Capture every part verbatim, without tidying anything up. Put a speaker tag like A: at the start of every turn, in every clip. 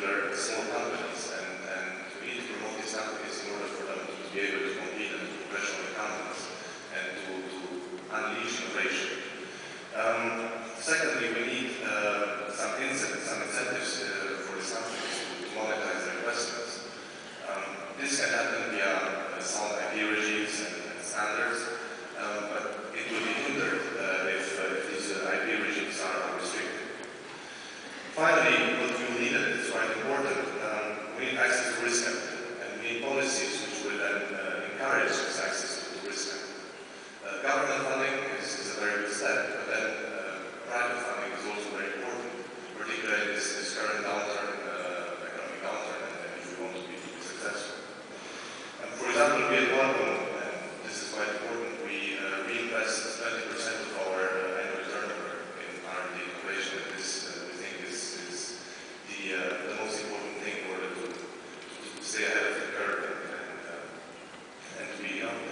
A: particular small companies, and, and we need to promote these companies in order for them to be able to compete and to pressure on the companies and to, to unleash innovation. Um, secondly, we need uh, some incentives, some incentives uh, for these companies to, to monetize their investments. Um, this can happen via uh, sound I P regimes and, and standards, um, but it will be hindered uh, if, uh, if these uh, I P regimes are restricted. Finally, what we need, and it's quite important, um, we need access to risk capital, and we need policies which will then uh, encourage this access to risk capital. Uh, government funding is, is a very good step, but then uh, private funding is also very important, particularly in this, this current downturn, uh, economic downturn, and, and if we want to be, to be successful. Um, for example, we at Qualcomm, and this is quite important, we uh, reinvest twenty percent of our uh, annual turnover in R and D innovation, and this uh, we think is, is the, uh, the most important thing in order to, to stay ahead of the curve and, and, uh, and to be young.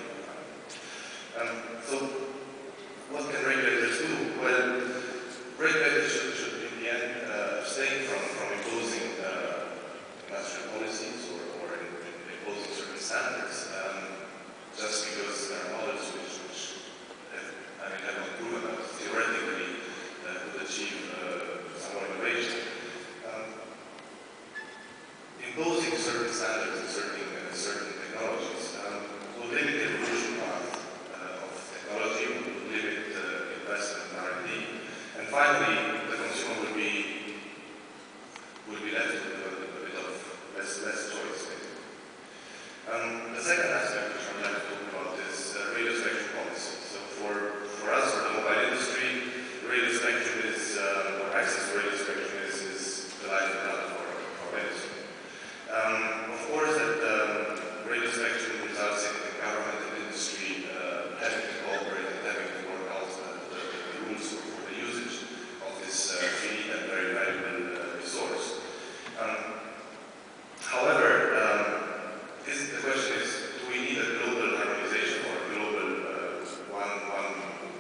A: Um, so, what can regulators do? Well, regulators should, should in the end, uh, abstain from, from imposing uh, national policies or, or in, in imposing certain standards, um, just because there are models which, which have, I mean, have not proven that theoretically uh, could achieve uh, some more innovation. Um, imposing certain standards in certain, uh, certain technologies um, will limit the evolution path technology, will limit uh, investment in R and D, and finally, the consumer will be will be left with a, a bit of less less choice. Um, the second aspect which I'd like to talk about is uh, radio spectrum policy. So for for us, for the mobile industry, radio spectrum is uh, or access to radio spectrum is, is the life and blood for our industry. Um, of course, that um, radio spectrum results in the government and industry uh, having to cooperate and having to work out uh, the, the rules for, for the usage of this uh, finite and very valuable uh, resource. Um, however, um, this, the question is, do we need a global harmonization or a global uh, one, one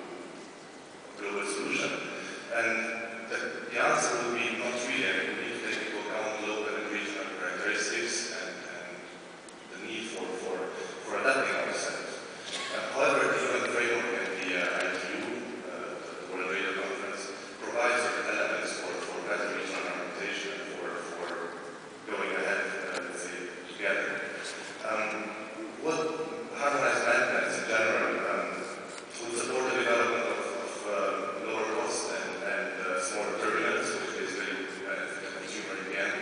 A: global solution? And the, the answer would be not really. I mean, we need to take into account local and regional characteristics and, and the need for, for, for adapting ourselves. Uh, however, the U N framework and the uh, I T U, uh, the World Radio Conference, provides certain elements for, for better regional harmonization and for, for going ahead, uh, let's say, together. Um, what harmonized bands in general um, would support the development of, of uh, lower cost and, and uh, smaller turbulence, which basically benefit the consumer in the end.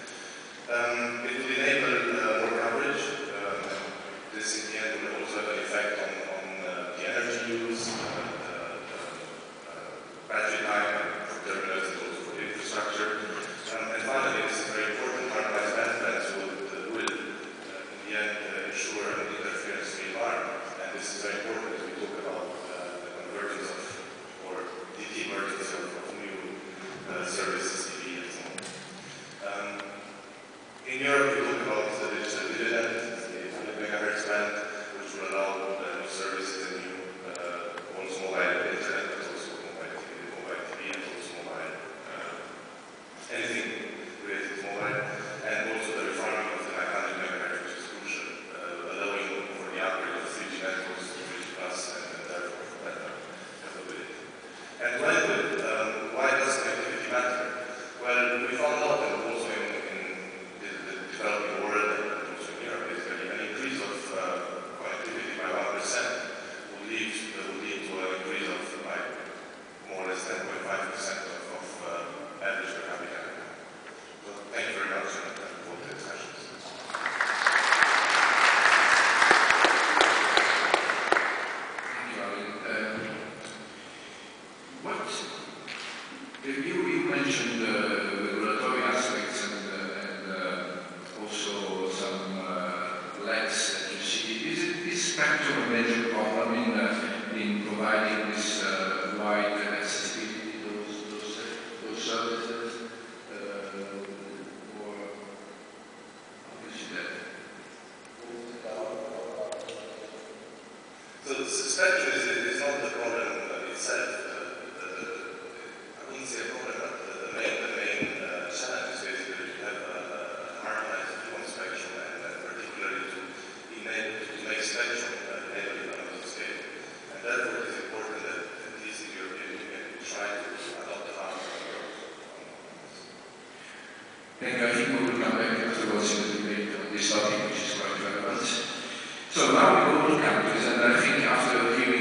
A: Um, it would enable uh, more coverage. Uh, this in the end will also have an effect on, on uh, the energy use, uh, the, the uh, battery time for terminals and also for the infrastructure. Um, and finally, this is very important, harmonized band plans would, uh, will, uh, in the end, uh, ensure an interference-free environment. And this is very important as we talk about uh, the convergence of, or the emergence of, of new uh, services, T V and so on. Um, in Europe, we talk about the digital dividend, the one hundred megahertz band, which will allow uh, new services and new, uh, also mobile internet, but also mobile T V, mobile T V and also mobile, uh, anything related to mobile, and also the refarming of the nine hundred megahertz, which is crucial, uh, allowing for the upgrade of three G networks to three G plus and, and therefore for better capability. And when will, um, why does connectivity matter? Well, we found out that also in, in the, the developing world and also in Europe, basically, an increase of uh, connectivity by one percent would lead, uh, would lead to an increase of like more or less ten point five percent of, of uh, average per capita income. So thank you very much and uh, for the discussions.
B: Thank you, Alan. Um, what you, you mentioned uh, regulatory aspects and, uh, and uh, also some uh, lags that you see. Is it this spectrum a major problem in, uh, in providing this uh, wide accessibility to those, those, those services? Uh, or how do you see that?
A: So the spectrum is, is not the problem itself. The, the, the, I wouldn't say a problem, but the, the main, the main uh, challenge is basically to have a
B: this topic, which is quite relevant. So now we go to countries, and I think after hearing